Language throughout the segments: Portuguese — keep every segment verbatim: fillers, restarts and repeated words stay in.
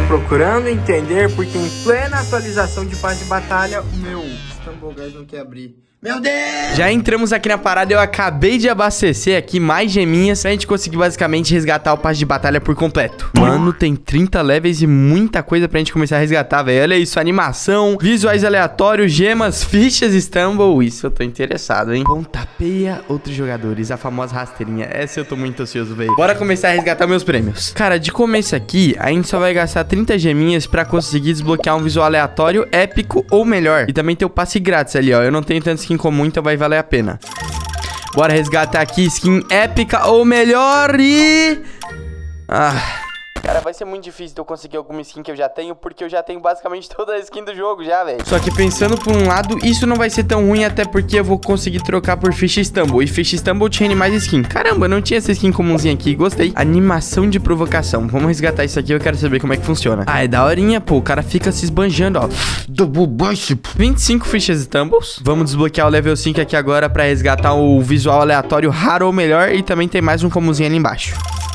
procurando entender porque em plena atualização de passe de batalha, o meu Stumble Guys não quer abrir. Meu Deus! Já entramos aqui na parada, eu acabei de abastecer aqui mais geminhas pra gente conseguir basicamente resgatar o passe de batalha por completo. Mano, tem trinta levels e muita coisa pra gente começar a resgatar, velho. Olha isso, animação, visuais aleatórios, gemas, fichas, Stumble. Isso eu tô interessado, hein? Pontapeia outros jogadores, a famosa rasteirinha. Essa eu tô muito ansioso, velho. Bora começar a resgatar meus prêmios. Cara, de começo aqui, a gente só vai gastar trinta geminhas pra conseguir desbloquear um visual aleatório, épico ou melhor. E também tem o passe grátis ali, ó. Eu não tenho tanto skin comum, então vai valer a pena. Bora resgatar aqui skin épica ou melhor e... Ah... Cara, vai ser muito difícil de eu conseguir alguma skin que eu já tenho, porque eu já tenho basicamente toda a skin do jogo já, velho. Só que pensando por um lado, isso não vai ser tão ruim, até porque eu vou conseguir trocar por Ficha Stumble. E Ficha Stumble tinha mais skin. Caramba, não tinha essa skin comumzinha aqui, gostei. Animação de provocação. Vamos resgatar isso aqui, eu quero saber como é que funciona. Ah, é daorinha, pô. O cara fica se esbanjando, ó. vinte e cinco Fichas Stumbles. Vamos desbloquear o level cinco aqui agora pra resgatar o visual aleatório raro ou melhor. E também tem mais um comumzinho ali embaixo.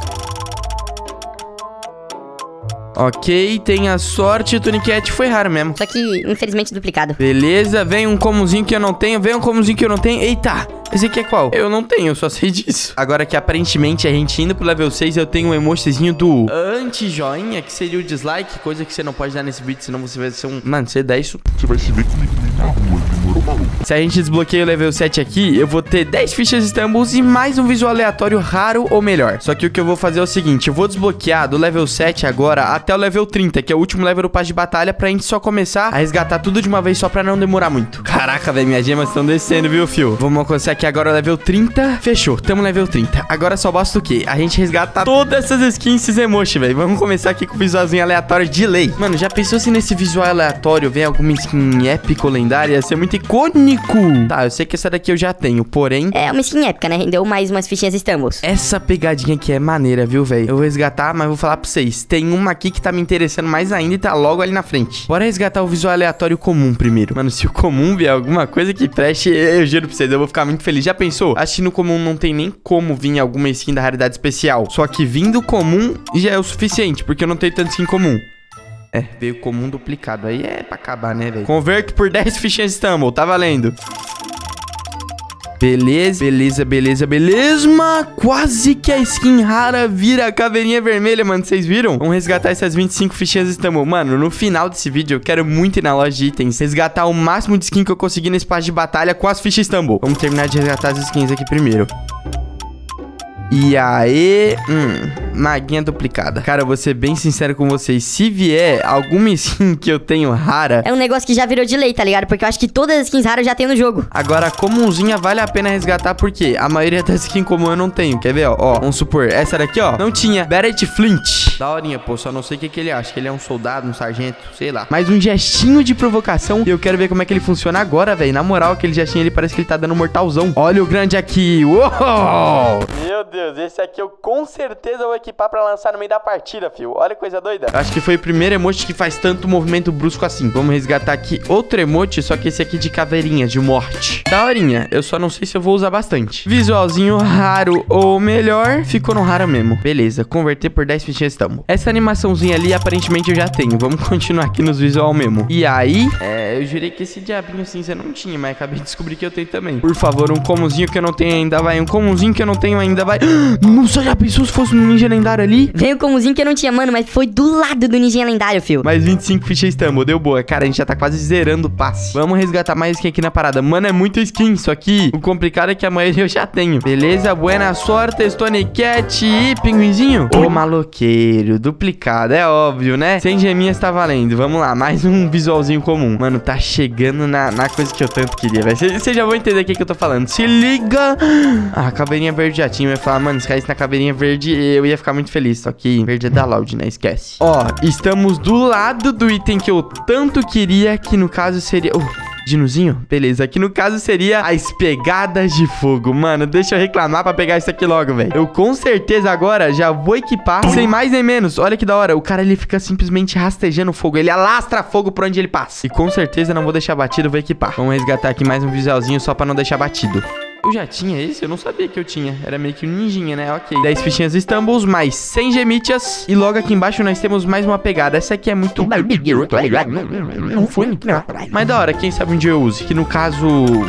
Ok, tem a sorte, o Tunicat foi raro mesmo. Só que, infelizmente, duplicado. Beleza, vem um comunzinho que eu não tenho, vem um comunzinho que eu não tenho. Eita, esse aqui é qual? Eu não tenho, eu só sei disso. Agora que aparentemente a gente indo pro level seis, eu tenho um emojizinho do anti-joinha, que seria o dislike, coisa que você não pode dar nesse vídeo, senão você vai ser um... Mano, você dá isso, você vai se ver comigo na rua, demorou, maluco. Se a gente desbloqueia o level sete aqui, eu vou ter dez fichas Stumbles e mais um visual aleatório raro ou melhor. Só que o que eu vou fazer é o seguinte, eu vou desbloquear do level sete agora até o level trinta, que é o último level do passe de batalha, pra gente só começar a resgatar tudo de uma vez só pra não demorar muito. Caraca, velho, minhas gemas estão descendo, viu, fio? Vamos alcançar aqui agora o level trinta. Fechou, tamo no level trinta. Agora só basta o quê? A gente resgatar todas essas skins, esses emoji, velho. Vamos começar aqui com o visualzinho aleatório de lei. Mano, já pensou se nesse visual aleatório vem alguma skin épica ou lendária? Ia ser muito icônico. Tá, eu sei que essa daqui eu já tenho, porém... É uma skin épica, né? Rendeu mais umas fichinhas Stumbles. Essa pegadinha aqui é maneira, viu, velho? Eu vou resgatar, mas vou falar pra vocês. Tem uma aqui que tá me interessando mais ainda e tá logo ali na frente. Bora resgatar o visual aleatório comum primeiro. Mano, se o comum vier alguma coisa que preste, eu juro pra vocês, eu vou ficar muito feliz. Já pensou? Acho que no comum não tem nem como vir alguma skin da raridade especial. Só que vindo comum já é o suficiente, porque eu não tenho tanto skin comum. É, veio comum duplicado. Aí é pra acabar, né, velho? Converto por dez fichinhas Stumble, tá valendo. Beleza, beleza, beleza, beleza. Quase que a skin rara vira a caveirinha vermelha, mano. Vocês viram? Vamos resgatar essas vinte e cinco fichinhas Stumble. Mano, no final desse vídeo eu quero muito ir na loja de itens, resgatar o máximo de skin que eu conseguir nesse passe de batalha com as fichas Stumble. Vamos terminar de resgatar as skins aqui primeiro. E aí, hum, maguinha duplicada. Cara, eu vou ser bem sincero com vocês. Se vier alguma skin que eu tenho rara... É um negócio que já virou de lei, tá ligado? Porque eu acho que todas as skins raras eu já tenho no jogo. Agora, a comunzinha vale a pena resgatar, porque a maioria das skins comum eu não tenho. Quer ver, ó? Ó, vamos supor, essa daqui, ó, não tinha. Barrett Flint. Daorinha, pô, só não sei o que que ele acha. Que ele é um soldado, um sargento, sei lá. Mas um gestinho de provocação. E eu quero ver como é que ele funciona agora, velho. Na moral, aquele gestinho, ele parece que ele tá dando um mortalzão. Olha o grande aqui. Uou! Meu Deus. Esse aqui eu com certeza vou equipar pra lançar no meio da partida, fio. Olha que coisa doida. Acho que foi o primeiro emote que faz tanto movimento brusco assim. Vamos resgatar aqui outro emote, só que esse aqui de caveirinha, de morte. Daorinha, eu só não sei se eu vou usar bastante. Visualzinho raro ou melhor, ficou no raro mesmo. Beleza, converter por dez fichinhas Stumble. Essa animaçãozinha ali, aparentemente eu já tenho. Vamos continuar aqui nos visual mesmo. E aí, é, eu jurei que esse diabinho cinza não tinha, mas acabei de descobrir que eu tenho também. Por favor, um comunzinho que eu não tenho ainda, vai. Um comunzinho que eu não tenho ainda, vai. Nossa, já pensou se fosse um ninja lendário ali? Veio comunzinho que eu não tinha, mano, mas foi do lado do ninja lendário, fio. Mais vinte e cinco fichas Stumble, deu boa. Cara, a gente já tá quase zerando o passe. Vamos resgatar mais skin aqui na parada. Mano, é muito skin, só que o complicado é que a maioria eu já tenho. Beleza, buena sorte, Stone Cat e pinguinzinho. Ô, maloqueiro, duplicado, é óbvio, né? cem geminhas tá valendo. Vamos lá, mais um visualzinho comum. Mano, tá chegando na, na coisa que eu tanto queria, velho. Vocês já vão entender o que, que eu tô falando. Se liga. Ah, a caveirinha verde já tinha. Eu ia falar, mano, se caísse na caveirinha verde, eu ia ficar muito feliz. Só que verde é da Loud, né? Esquece. Ó, estamos do lado do item que eu tanto queria, que no caso seria... Uh, dinozinho? Beleza, aqui no caso seria as pegadas de fogo. Mano, deixa eu reclamar pra pegar isso aqui logo, velho. Eu com certeza agora já vou equipar, sem mais nem menos. Olha que da hora, o cara ele fica simplesmente rastejando fogo. Ele alastra fogo por onde ele passa. E com certeza não vou deixar batido, vou equipar. Vamos resgatar aqui mais um visualzinho só pra não deixar batido. Eu já tinha esse? Eu não sabia que eu tinha. Era meio que um ninjinha, né? Ok. dez fichinhas Stumbles, mais cem gemítias. E logo aqui embaixo nós temos mais uma pegada. Essa aqui é muito... Não foi? Mas da hora, quem sabe um dia eu use. Que no caso...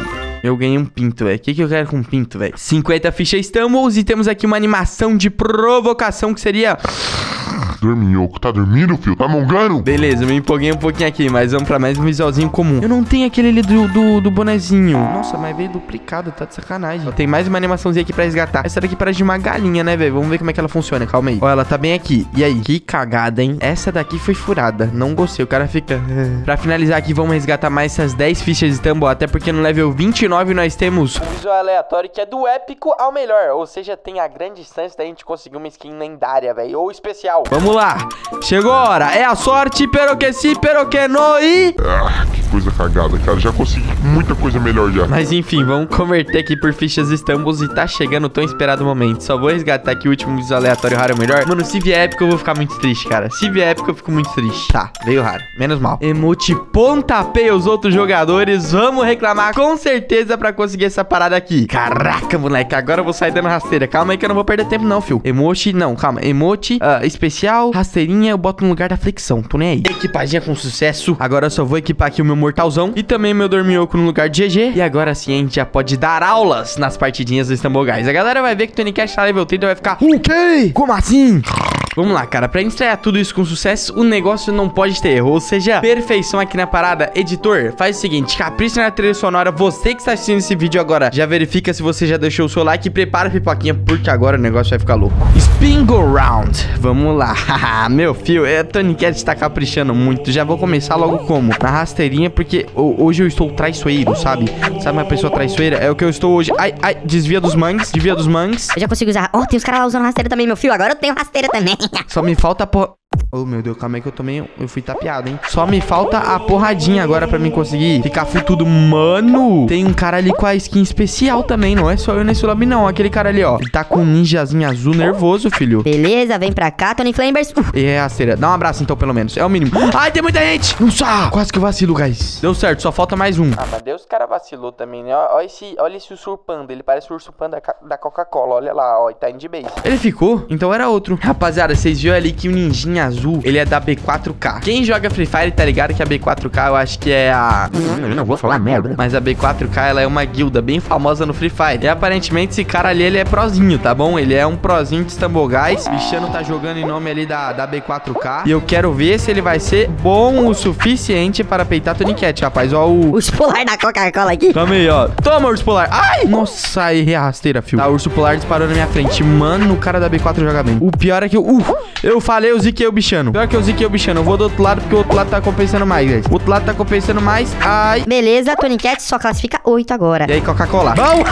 Eu ganhei um pinto, velho. O que, que eu quero com um pinto, velho? cinquenta fichas Stumbles e temos aqui uma animação de provocação que seria... Dorminhoco, tá dormindo, filho? Tá mongando? Beleza, me empolguei um pouquinho aqui, mas vamos pra mais um visualzinho comum. Eu não tenho aquele ali do, do, do bonezinho. Nossa, mas veio duplicado, tá de sacanagem. Tem mais uma animaçãozinha aqui pra resgatar. Essa daqui parece de uma galinha, né, velho? Vamos ver como é que ela funciona, calma aí. Ó, ela tá bem aqui. E aí? Que cagada, hein? Essa daqui foi furada. Não gostei, o cara fica... Pra finalizar aqui, vamos resgatar mais essas dez fichas de Stumble, até porque no level vinte e nove nós temos... um visual aleatório que é do épico ao melhor. Ou seja, tem a grande distância da gente conseguir uma skin lendária, velho. Ou especial. Vamos lá. Chegou a hora. É a sorte, pero que si, pero que no e... Ah, que coisa cagada, cara. Já consegui muita coisa melhor já. Mas enfim, vamos converter aqui por fichas Stumbles e tá chegando o tão esperado momento. Só vou resgatar aqui o último visual aleatório raro melhor. Mano, se vier épico eu vou ficar muito triste, cara. Se vier épico eu fico muito triste. Tá, veio raro. Menos mal. Emote pontapeia os outros jogadores. Vamos reclamar com certeza pra conseguir essa parada aqui. Caraca, moleque. Agora eu vou sair dando rasteira. Calma aí que eu não vou perder tempo não, fio. Emote, não, calma. Emote, uh, especial, rasteirinha. Eu boto no lugar da flexão, tô nem aí. Equipadinha com sucesso. Agora eu só vou equipar aqui o meu mortalzão e também meu dorminhoco no lugar de G G. E agora sim a gente já pode dar aulas nas partidinhas do Stumble Guys. A galera vai ver que o Tony Cat tá level trinta e vai ficar... O quê? Como assim? Vamos lá, cara. Pra estrear tudo isso com sucesso, o negócio não pode ter erro. Ou seja, perfeição aqui na parada. Editor, faz o seguinte, capricha na trilha sonora. Você que está assistindo esse vídeo agora, já verifica se você já deixou o seu like e prepara a pipoquinha, porque agora o negócio vai ficar louco. Spin Go Round. Vamos lá. Meu filho, é, Tony Cat tá caprichando muito. Já vou começar logo como? Na rasteirinha, porque hoje eu estou traiçoeiro, sabe? Sabe uma pessoa traiçoeira? É o que eu estou hoje. Ai, ai, desvia dos mangues, desvia dos mangues. Eu já consigo usar. Ó, oh, tem os caras lá usando rasteira também, meu filho. Agora eu tenho rasteira também. Só me falta a porra... Oh, meu Deus, calma aí que eu tomei... Eu fui tapeado, hein? Só me falta a porradinha agora pra mim conseguir ficar futudo. Mano, tem um cara ali com a skin especial também. Não é só eu nesse lobby, não. Aquele cara ali, ó. Ele tá com um ninjazinho azul nervoso, filho. Beleza, vem pra cá, Tony Flamers. Uh. E é, rasteira. Dá um abraço, então, pelo menos. É o mínimo. Ai, tem muita gente. Nossa, quase que eu vacilo, guys. Deu certo, só falta mais um. Ah, mas Deus, o cara vacilou também, né? Olha esse, olha esse urso panda. Ele parece o urso panda da Coca-Cola. Olha lá, ó. Ele tá indo de base. Ele ficou? Então era outro. Rapaziada, vocês viram ali que o ninjinha azul, ele é da B quatro K. Quem joga Free Fire tá ligado que a B quatro K eu acho que é a... Eu não vou falar merda. Mas a B quatro K, ela é uma guilda bem famosa no Free Fire. E aparentemente esse cara ali, ele é prozinho, tá bom? Ele é um prozinho de Stumble Guys. O bichano tá jogando em nome ali da, da B quatro K. E eu quero ver se ele vai ser bom o suficiente para peitar Tony Cat, rapaz. Ó o... O urso polar da Coca-Cola aqui. Calma aí, ó. Toma, urso polar. Ai! Nossa, errei a rasteira, fio. Tá, o urso polar disparou na minha frente. Mano, o cara da B quatro joga bem. O pior é que eu... Uh, eu falei, eu ziquei o bichano. Pior que eu ziquei o bichano. Eu vou do outro lado porque o outro lado tá compensando mais, guys. O outro lado tá compensando mais. Ai. Beleza, Tony Cat só classifica oito agora. E aí, Coca-Cola? Bom!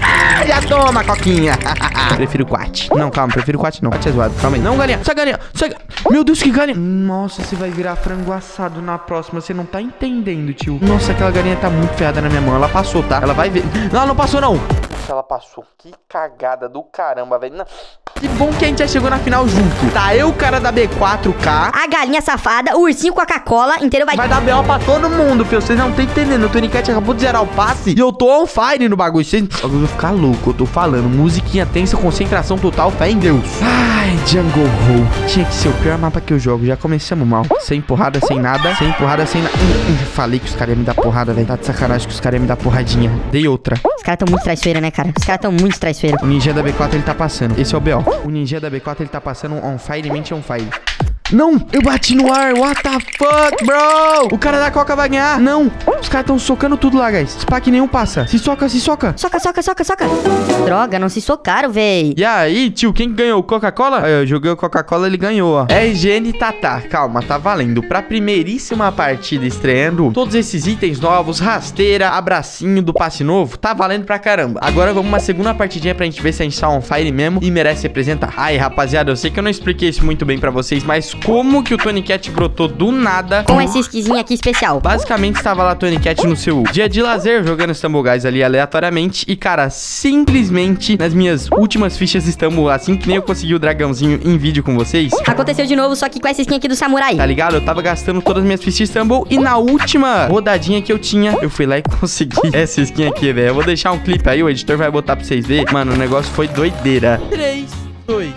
Já toma, Coquinha. Prefiro quat. Não, calma, prefiro quat não. Quat é zoado, calma aí. Não, galinha. Sai, galinha. Sai, galinha. Meu Deus, que galinha. Nossa, você vai virar frango assado na próxima. Você não tá entendendo, tio. Nossa, aquela galinha tá muito ferrada na minha mão. Ela passou, tá? Ela vai ver. Não, ela não passou, não. Nossa, ela passou. Que cagada do caramba, velho. Que bom que a gente já chegou na final junto. Tá eu, o cara da B quatro K. A galinha safada, o ursinho Coca-Cola inteiro vai... Vai dar B O pra todo mundo, filho. Vocês não estão entendendo. O Tony Cat acabou de zerar o passe e eu tô on fire no bagulho. Vocês... Eu vou ficar louco, eu tô falando. Musiquinha tensa, concentração total, fé em Deus. Ai, Jungle Hole. Tinha que ser o pior mapa que eu jogo. Já começamos mal. Sem porrada, sem nada. Sem porrada, sem nada. Hum, hum, falei que os caras iam me dar porrada, velho. Tá de sacanagem que os caras iam me dar porradinha. Dei outra. Os caras tão muito traiçoeira, né, cara? Os caras tão muito traiçoeira. O ninja da B quatro, ele tá passando. Esse é o B O. O ninja da B quatro, ele tá passando on fire, mente on fire. Não, eu bati no ar. What the fuck, bro? O cara da Coca vai ganhar. Não, os caras tão socando tudo lá, guys. Spack nenhum passa. Se soca, se soca. Soca, soca, soca, soca. Droga, não se socaram, véi. E aí, tio, quem ganhou? Coca-Cola? Eu joguei o Coca-Cola, ele ganhou, ó. R G N Tata. Calma, tá valendo. Pra primeiríssima partida estreando, todos esses itens novos, rasteira, abracinho do passe novo, tá valendo pra caramba. Agora vamos uma segunda partidinha pra gente ver se a gente tá on fire mesmo e merece representar. Aí, rapaziada, eu sei que eu não expliquei isso muito bem pra vocês, mas como que o Tony Cat brotou do nada com esse skinzinho aqui especial. Basicamente, estava lá Tony Cat no seu dia de lazer, jogando Stumble Guys ali aleatoriamente. E, cara, simplesmente nas minhas últimas fichas Stumble, assim que nem eu consegui o dragãozinho em vídeo com vocês, aconteceu de novo, só que com essa skin aqui do Samurai. Tá ligado? Eu tava gastando todas as minhas fichas Stumble e na última rodadinha que eu tinha, eu fui lá e consegui essa skin aqui, velho. Eu vou deixar um clipe aí, o editor vai botar pra vocês verem. Mano, o negócio foi doideira. três, dois...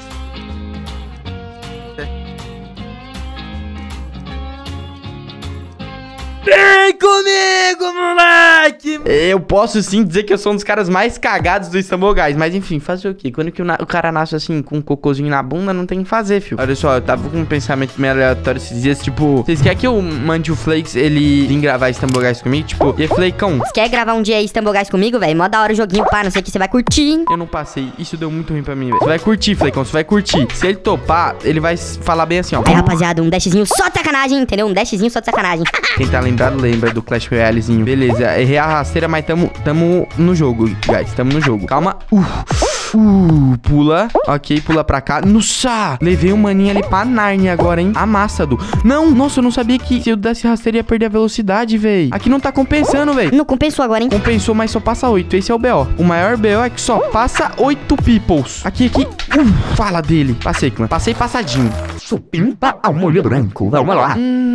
Vem comigo, moleque! Eu posso sim dizer que eu sou um dos caras mais cagados do Stumble Guys. Mas enfim, fazer o quê? Quando que o, o cara nasce assim, com um cocôzinho na bunda, não tem o que fazer, filho. Olha só, eu tava com um pensamento meio aleatório esses dias. Tipo, vocês querem que eu mande o Flakes ele vir gravar Stumble Guys comigo? Tipo, e Flakeão? Você quer gravar um dia aí Stumble Guys comigo, velho? Mó da hora o joguinho, pá, não sei o que você vai curtir, hein? Eu não passei, isso deu muito ruim pra mim, velho. Você vai curtir, Flakeão, você vai curtir. Se ele topar, ele vai falar bem assim, ó. Aí, rapaziada, um dashzinho só de sacanagem, entendeu? Um dashzinho só de sacanagem. Quem tá lembrado, lembra do Clash Royalezinho. Beleza, errei a rasteira, mas tamo, tamo no jogo, guys. Tamo no jogo. Calma. Uh, uh, pula. Ok, pula pra cá. Nossa! Levei um maninho ali pra Narnia agora, hein? Amassado. Não, nossa, eu não sabia que se eu desse rasteira ia perder a velocidade, véi. Aqui não tá compensando, véi. Não compensou agora, hein? Compensou, mas só passa oito. Esse é o B O. O maior B O é que só passa oito peoples. Aqui, aqui. Uh, fala dele. Passei, clã. Passei passadinho. Supimpa ao molho branco. Vamos lá.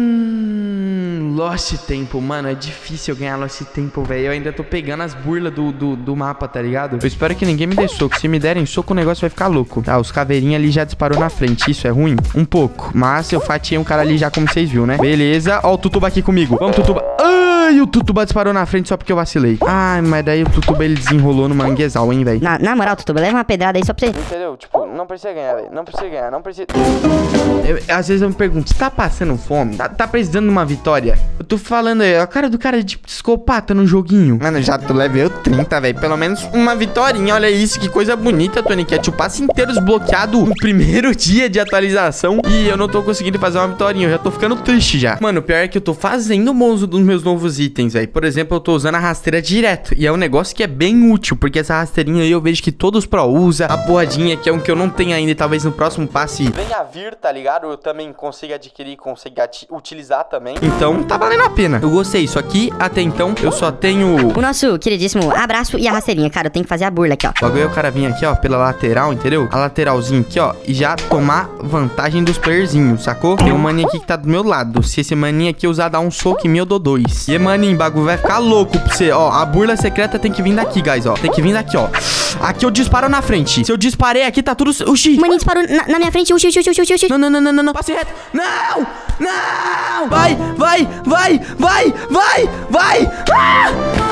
Hum, Lost Temple, mano, é difícil eu ganhar Lost Temple, velho. Eu ainda tô pegando as burlas do, do, do mapa, tá ligado? Eu espero que ninguém me dê soco. Se me derem soco, o negócio vai ficar louco. Tá, os caveirinhos ali já disparou na frente. Isso é ruim? Um pouco. Mas eu fatiei um cara ali já, como vocês viram, né? Beleza. Ó o Tutuba aqui comigo. Vamos, Tutuba. Ai, o Tutuba disparou na frente só porque eu vacilei. Ai, mas daí o Tutuba ele desenrolou no manguezal, hein, velho? Na, na moral, Tutuba, leva uma pedrada aí só pra você. Entendeu? Tipo, não precisa ganhar, velho. Não precisa ganhar, não precisa... Eu, às vezes eu me pergunto, você tá passando fome? Tá, tá precisando de uma vitória? Eu tô falando aí, a cara do cara de psicopata no joguinho. Mano, já tô level trinta, velho. Pelo menos uma vitorinha. Olha isso, que coisa bonita, Tony Cat. O passe inteiro desbloqueado no primeiro dia de atualização. E eu não tô conseguindo fazer uma vitória. Eu já tô ficando triste já. Mano, o pior é que eu tô fazendo o uso dos meus novos itens, velho. Por exemplo, eu tô usando a rasteira direto. E é um negócio que é bem útil, porque essa rasteirinha aí eu vejo que todos pro usa. A porradinha, que é um que eu não tenho ainda, e talvez no próximo passe venha a vir, tá ligado? Eu também consigo adquirir, consigo utilizar também. Então, tá valendo a pena. Eu gostei. Isso aqui, até então, eu só tenho... O nosso queridíssimo abraço e a rasteirinha. Cara, eu tenho que fazer a burla aqui, ó. O bagulho é o cara vir aqui, ó, pela lateral, entendeu? A lateralzinha aqui, ó, e já tomar vantagem dos playerzinhos, sacou? Tem um maninho aqui que tá do meu lado. Se esse maninho aqui usar, dar um soco em mim, eu dou dois. E, maninho, o bagulho vai ficar louco pra você. Ó, a burla secreta tem que vir daqui, guys, ó. Tem que vir daqui, ó. Aqui eu disparo na frente. Se eu disparei aqui, tá tudo... Oxi. O maninho disparou na, na minha frente. Oxi, oxi, oxi, oxi, oxi. Não, não, não, não, não, não. Passe reto. Não! Não! Vai, vai, vai, vai, vai, vai! Ah!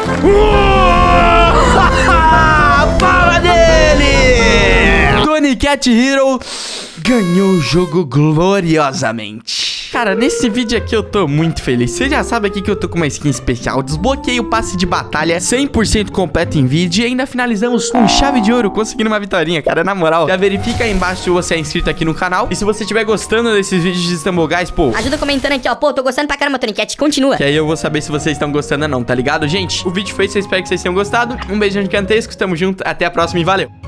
Uh! Fala dele! Tony Cat Hero ganhou o jogo gloriosamente. Cara, nesse vídeo aqui eu tô muito feliz. Você já sabe aqui que eu tô com uma skin especial. Desbloqueei o passe de batalha cem por cento completo em vídeo. E ainda finalizamos com chave de ouro, conseguindo uma vitória, cara. Na moral, já verifica aí embaixo se você é inscrito aqui no canal. E se você estiver gostando desses vídeos de Stumble Guys, pô, ajuda comentando aqui, ó. Pô, tô gostando pra caramba, Tony Cat. Continua. Que aí eu vou saber se vocês estão gostando ou não, tá ligado, gente? O vídeo foi isso, eu espero que vocês tenham gostado. Um beijão gigantesco, tamo junto, até a próxima e valeu!